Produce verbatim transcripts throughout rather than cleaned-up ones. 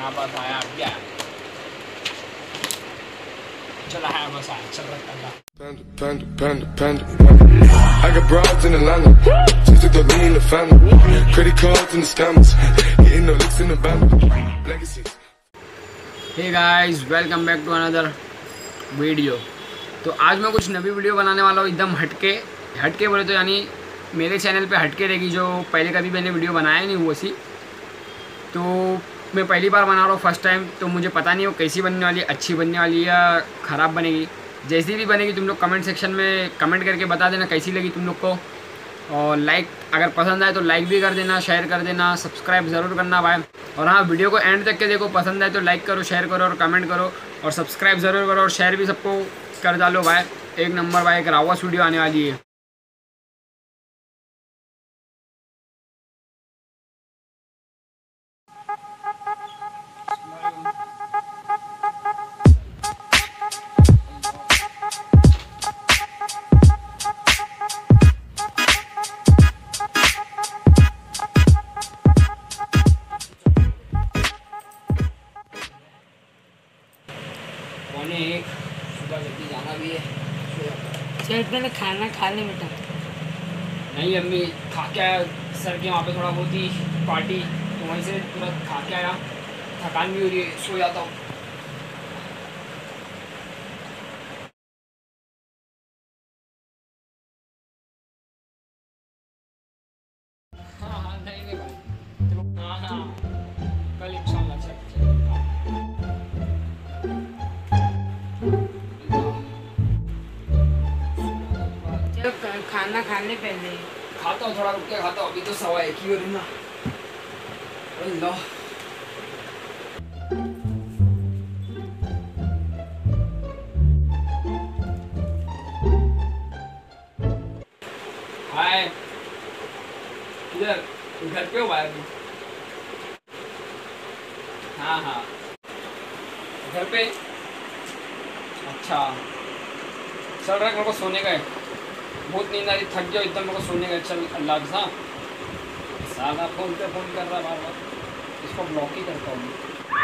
हाँ बस आया अब क्या चला है बस आया चल रहा Panda, panda, panda, panda, panda. I got broads in Atlanta, just to throw me in the family. Credit cards and the scammers, hitting the licks in the band. Legacies. Hey guys welcome back to another video. तो आज मैं कुछ नई video बनाने वाला हूँ, एकदम हटके हटके बोले तो यानी मेरे चैनल पे हटके रहेगी, जो पहले कभी मैंने वीडियो बनाया नहीं वो सी। तो मैं पहली बार बना रहा हूँ फर्स्ट टाइम, तो मुझे पता नहीं वो कैसी बनने वाली है, अच्छी बनने वाली है या ख़राब बनेगी। जैसी भी बनेगी तुम लोग कमेंट सेक्शन में कमेंट करके बता देना कैसी लगी तुम लोग को। और लाइक अगर पसंद आए तो लाइक भी कर देना, शेयर कर देना, सब्सक्राइब ज़रूर करना भाई। और हाँ, वीडियो को एंड तक के देखो, पसंद आए तो लाइक करो, शेयर करो और कमेंट करो और सब्सक्राइब ज़रूर करो और शेयर भी सबको कर डालो भाई। एक नंबर भाई, एक रावस वीडियो आने वाली है। पौने एक सुबह जल्दी जाना भी है। चल पहले खाना खा ले बेटा। नहीं अम्मी, खा के आया सर के वहाँ पे थोड़ा बहुत ही पार्टी, तो वहीं से तुरंत खा के आया, थकान भी हो रही है, सो जाता हूँ। हाँ हाँ नहीं नहीं भाई, चलो हाँ हाँ कल इंशाल्लाह चल चल खाना खाने पहले खाता हूँ, थोड़ा रुक के खाता हूँ, अभी तो सवा एक ही हो रही ना। अल्लाह हाय, किधर घर पे हो भाई अभी? हाँ हाँ घर पे। अच्छा चल रहा है, मेरे को सोने का है, बहुत नींद आ रही, थक गया एकदम, मेरे को सोने का है। चल अल्लाह के साथ सादा फोन पे फोन कर रहा बार बार, इसको ब्लॉक ही करता हूँ।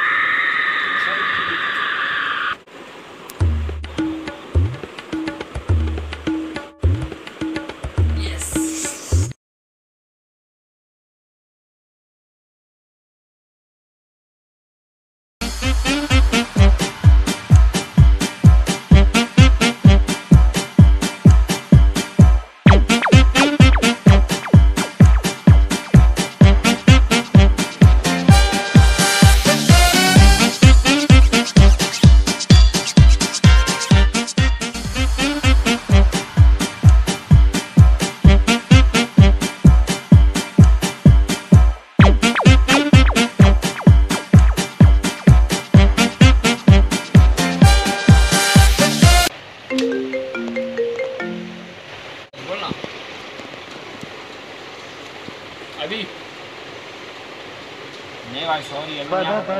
अभी नहीं भाई सॉरी, अभी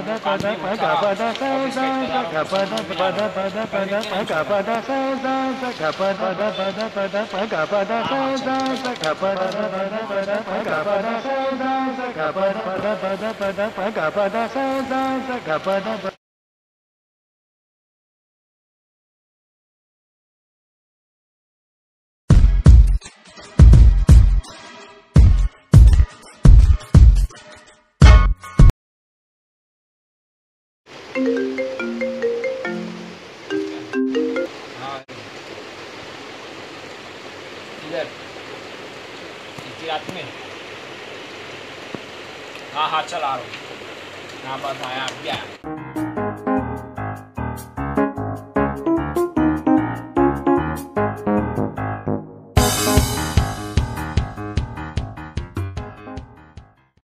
इधर इतनी रात में। हाँ हाँ चल आ रहा हूँ, हाँ बस आया अब क्या।